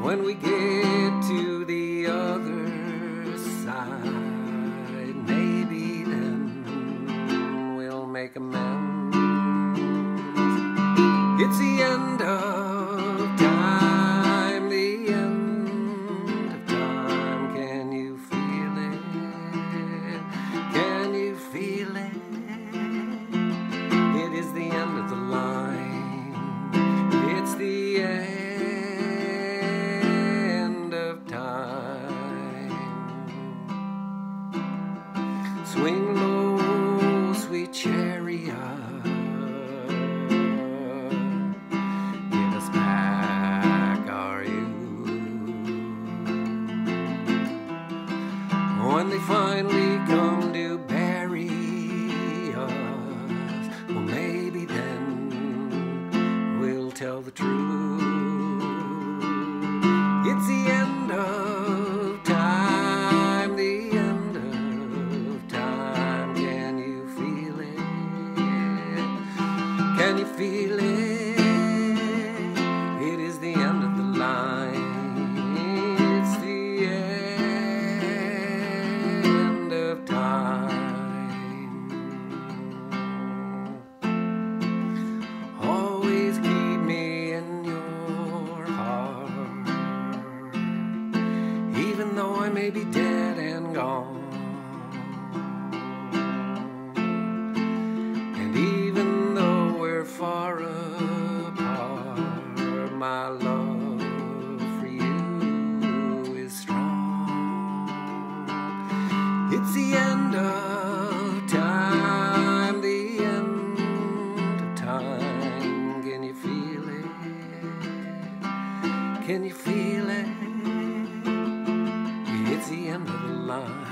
when we get to the other side, maybe then we'll make amends. It's the end of time, the end of time. Can you feel it? Can you feel it? It is the end of the line. It's the end of time. Swing low, sweet chariot. Give us back our youth. When they finally come to bury us, well, maybe then we'll tell the truth. It's the end of time, the end of time. Can you feel it? Can you feel it? It is the end of the line. It's the end of time. Always keep me in your heart, even though I may be dead and gone. And even though we're far apart, my love for you is strong. It's the end of time, the end of time. Can you feel it? Can you feel it? It's the end of the line.